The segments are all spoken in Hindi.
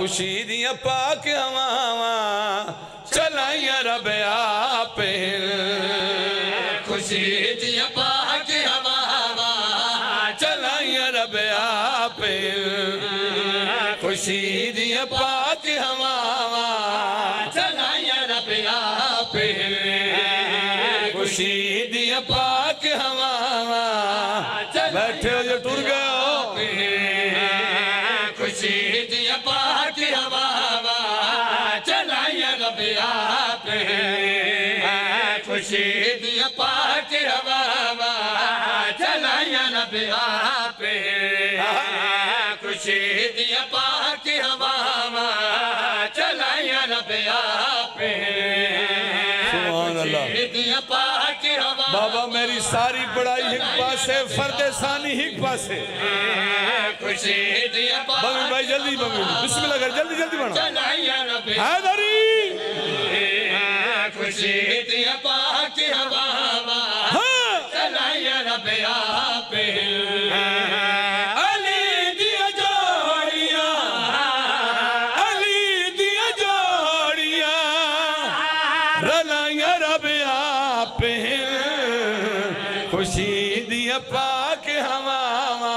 खुशी दिया पाक हवावा चलाइया रब आपे खुशी दिया पाक हवावा चलाइया रब आपे खुशी दिया पाक हवावा चलाइया रब आपे खुशी दिया पाक हवावा बैठे हो जो टुर गए खुशी दिया पाक हवावा चलाइया रब आपे खुशी दिया पाक हवावा चलाइया रब आपे खुशी दिया पाक हवावा चलाइया रब आपे सुभान अल्लाह दिया पाक हवा बाबा मेरी सारी पढ़ाई एक पासे फर्दे सानी एक पासे खुशी दिया बमी भाई जल्दी बमी बिस्मिल्लाह कर जल्दी जल्दी बढ़ो चलाइया रब हैदरी खुशी दिया पाक हवावा चलाइया रब आपे अली दिया जोड़ियां रलाइया रब आपे खुशी दिया पाक हवावा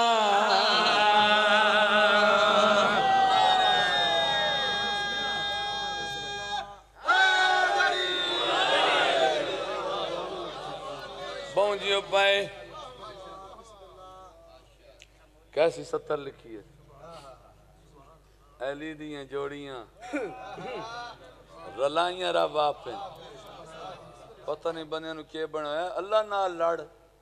पाए कैसी 70 लिखी है अली दियां जोड़ियां रलाइया रब आपे पता नहीं बंदे नु के बनाया अल्लाह नाल लड़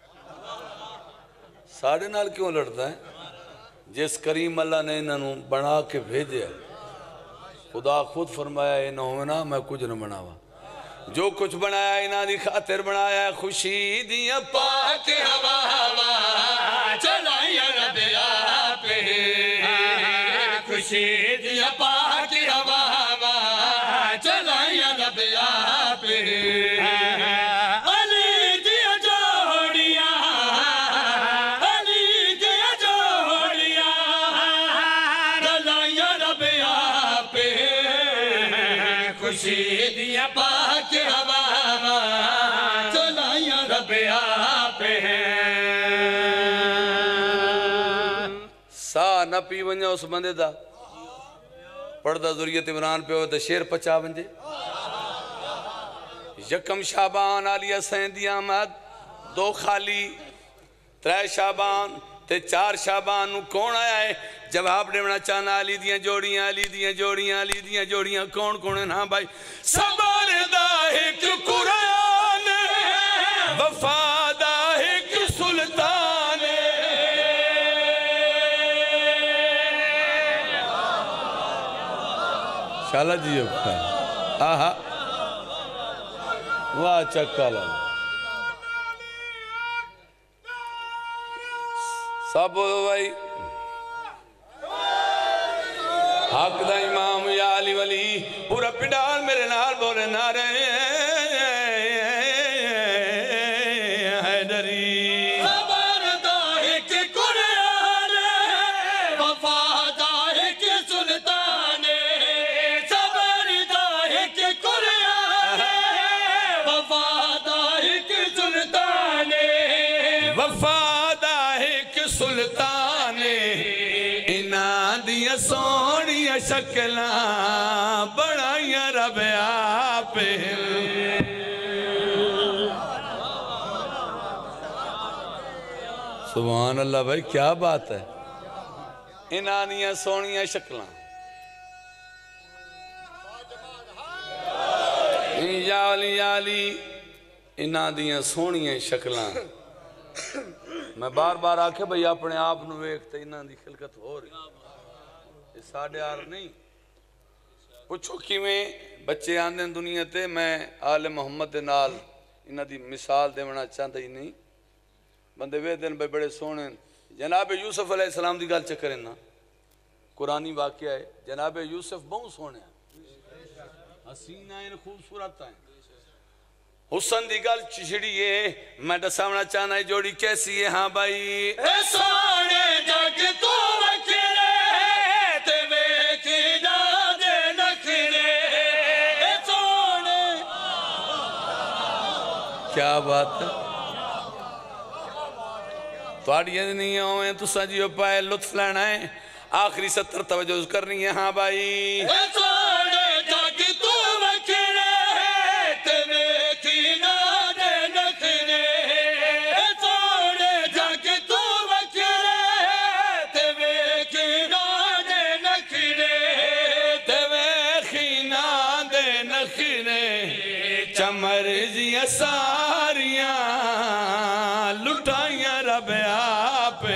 साढ़े नाल क्यों लड़दा है जिस करीम अल्लाह ने इन्हों बना के भेजे खुदा खुद फरमाया ये ना होवे ना मैं कुछ न बनावा जो कुछ बनाया इन्हां दी खातिर बनाया खुशी दिया पाक हवावा चलाइया रब आपे खुशी दिया पाक हवावा चलाइया रब आपे अली दिया जोड़ियां रलाइया रब आपे खुशी दिया पाक हवावा चलाइया रब आपे सा न पी वञे उस बंदे दा पढ़दा ज़ुरियत इमरान पे हो तो शेर पचा वंजे यकम शाबान आलिया सैंदी आमद दो खाली त्रै शाबान ते 4 शाबान नु कौन आया है जवाब देना चाहना अली दियां जोड़ियां अली दियां जोड़ियां अली दियां जोड़ियां कौन कौन है ना भाई सबरदा एक कुरान वफादा एक सुल्तान शाला जी आहा वाह चक्का सब भाई हक दा इमाम या अली वली पूरा पिंडाल मेरे नाल बोले नारे हैदरी सबरदा एक कुरान वफादा एक सुल्तान सबरदा एक कुरान वफादा एक सुल्तान वफादा एक सुल्तान इना दिया सोनिया शक्ला बनाइया रब आपे सुभान अल्लाह भाई क्या बात है इना दिया सोनिया शक्ला याली इना दिया सोनिया शक्ला मैं बार बार आखे भाई अपने आप नूं वेख ते इन्हां दी खिलकत हो रही साढ़े यार नहीं पुछो किवें बच्चे आंदे दुनिया ते मैं आले मोहम्मद दे नाल इन्हां दी मिसाल देना चाहता ही नहीं बंदे वे दिन भाई बड़े सोहने जनाब यूसुफ अलैहिस्सलाम दी गल चक्कर ना कुरानी वाकया है जनाब यूसुफ बहुत सोहने हसीन है खूबसूरत है हुसन दी गल छिड़िए मैं दसावना चाहना है जोड़ी कैसी है हाँ भाई सोने जग तू वखरे ते वेखदा क्या बात है थोड़ियां नहीं आवे तुसा जियो पाए लुत्फ लेना है आखिरी 70 तवज्जो करनी है हाँ भाई चमर जिया सारियां लुटाइया रब आपे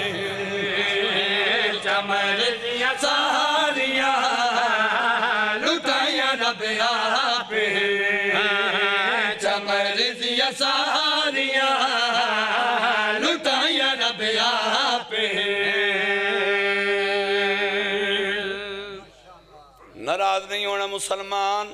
चमर जिया सारियां लुटाइया रब आपे चमर जिया सारियां लुटाइया रब आपे नाराज नहीं होना मुसलमान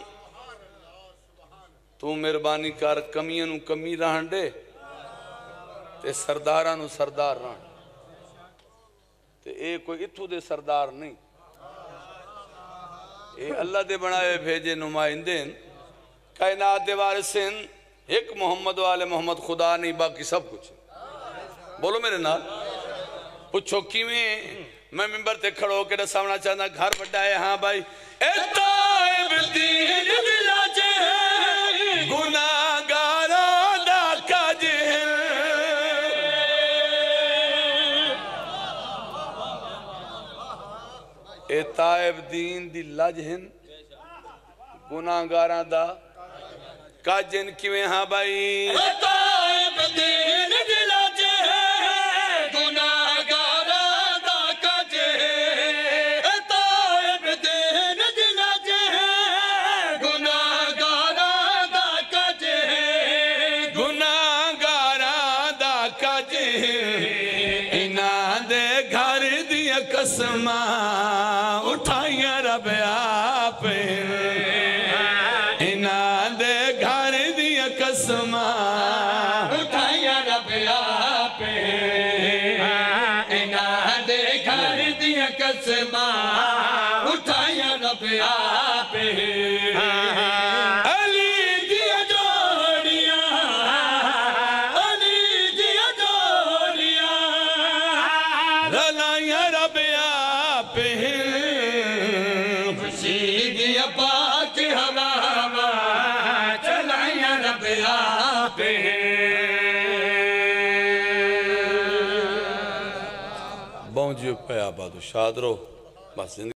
तू मेहरबानी कर कमियां नू कमी रहन दे ते सरदारां नू सरदार रहन ते ये कोई इत्थू दे सरदार नहीं ये अल्लाह दे बनाए भेजे नुमाइंदे कायनात दे वारिसिन एक मोहम्मद वाले मोहम्मद खुदा नहीं बाकी सब कुछ बोलो मेरे नाल पूछो किवें मैं मिंबर ते खड़ो के दसावना चाहता घर बड़ा है हाँ भाई ए ताइब दीन दिलाजे गुनाहगारा दा काज ए ताइब दीन दी लज हैं गुनाहगारा दा काजन किवें हाँ भाई ताइब दीन दी लज गुनाहगारा दा काज ताइब दीन दी लज गुनाहगारा दा काज गुनाहगारा दा काज इन्हां दे घर दियां कसमां उठाइया रब आपे इन्हां दे घर दियां कसमां उठाइया रब आपे इन्हां दे घर दियां कसमां उठाइया रब आपे अली दियां जोड़ियां अली दियां जोड़ियां रलाइया रब आपे खुशी दिया पाक हवा चलाइया रब आपे बहु जी पया बादशाह रहो बस